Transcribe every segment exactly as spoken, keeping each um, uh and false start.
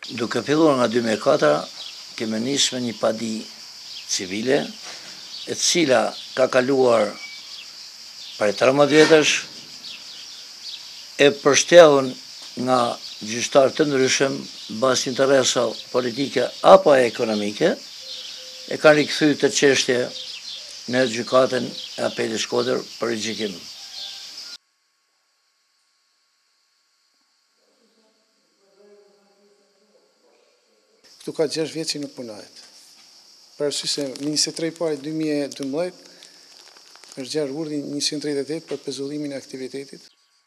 Duke filluar nga dy mijë e katër, kemi nisë me një padi civile, e cila ka kaluar prej tridhjetë vjetësh, e përshtjellën nga gjyqtarë të ndryshëm, mbas interesa politike apo ekonomike, e kanë rikthyer të çështje në gjykatën e Apelit Shkodër për rigjëkim. Këtu ka gjashtë vjet që nuk punohet. Për arsye se në njëzet e tre pari dy mijë e dymbëdhjetë është gjerë urdhri njëqind e tridhjetë e tetë për pezullimin e aktivitetit.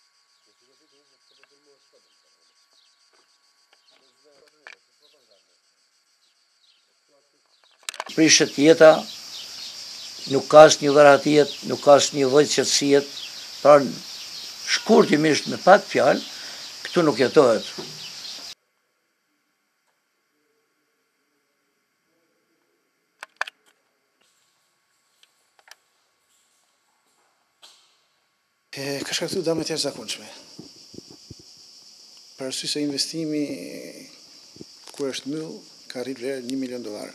Prishet jeta, nuk ka asnjë dharatie, nuk ka asnjë lloj qetësie, pra shkurtimisht me pak fjalë, këtu nuk jetohet. E, ka shkaktuar dëme të jashtëzakonshme. Për arsye se investimi kur është mbyll ka rritë vlerë një milion dollar.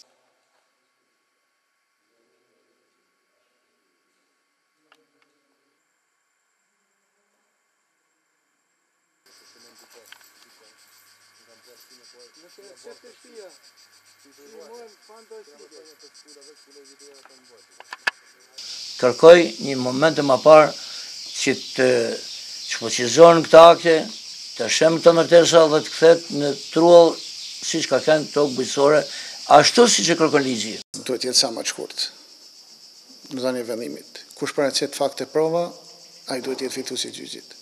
Kërkoj një moment më parë që të shfuqizohen këta akte, të shem këto martesa dhe të kthehet në trull siç ka qenë tokë bujqësore, ashtu siç e kërkon ligji. Duhet jetë sa më të shkurt në dhënien e vendimit. Kush paraqet fakte prova, ai duhet jetë fituesi i gjyqit.